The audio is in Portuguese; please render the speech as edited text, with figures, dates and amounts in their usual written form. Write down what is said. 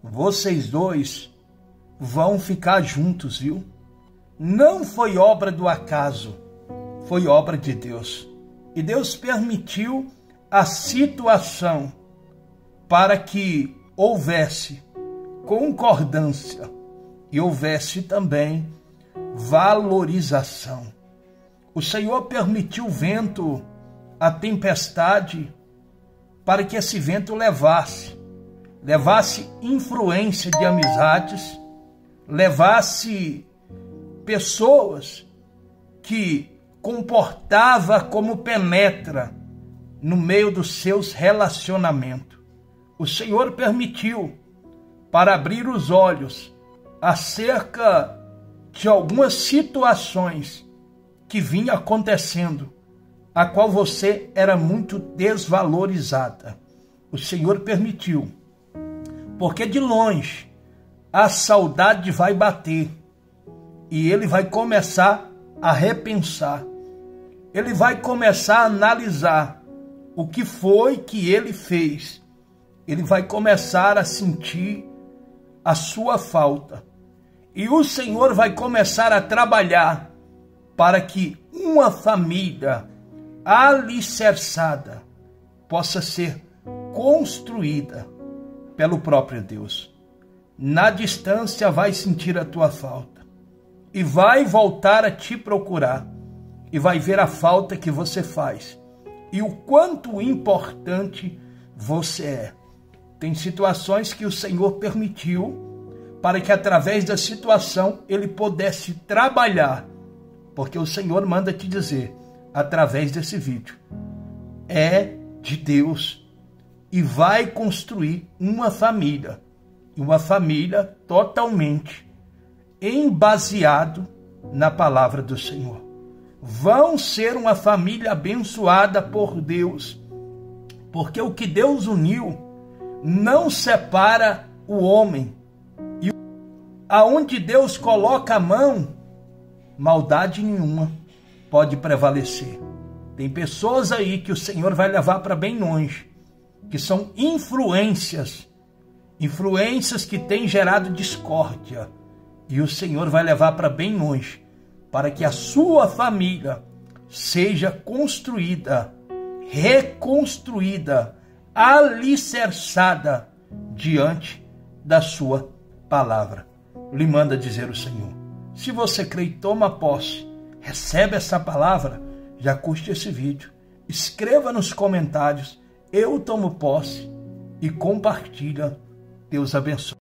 vocês dois vão ficar juntos, viu? Não foi obra do acaso, foi obra de Deus. E Deus permitiu a situação para que houvesse concordância e houvesse também valorização. O Senhor permitiu o vento, a tempestade, para que esse vento levasse influência de amizades, levasse pessoas que comportava como penetra no meio dos seus relacionamentos. O Senhor permitiu para abrir os olhos acerca de algumas situações que vinha acontecendo, a qual você era muito desvalorizada. O Senhor permitiu, porque de longe a saudade vai bater e ele vai começar a repensar. Ele vai começar a analisar o que foi que ele fez. Ele vai começar a sentir a sua falta. E o Senhor vai começar a trabalhar para que uma família alicerçada possa ser construída pelo próprio Deus. Na distância vai sentir a tua falta e vai voltar a te procurar e vai ver a falta que você faz e o quanto importante você é. Tem situações que o Senhor permitiu para que através da situação ele pudesse trabalhar, porque o Senhor manda te dizer através desse vídeo, é de Deus e vai construir uma família totalmente embaseado na palavra do Senhor. Vão ser uma família abençoada por Deus, porque o que Deus uniu não separa o homem. E aonde Deus coloca a mão, maldade nenhuma pode prevalecer. Tem pessoas aí que o Senhor vai levar para bem longe, que são influências que têm gerado discórdia. E o Senhor vai levar para bem longe, para que a sua família seja construída, reconstruída, alicerçada diante da sua palavra. Lhe manda dizer o Senhor. Se você crê e toma posse, recebe essa palavra, já curte esse vídeo, escreva nos comentários, eu tomo posse, e compartilha. Deus abençoe.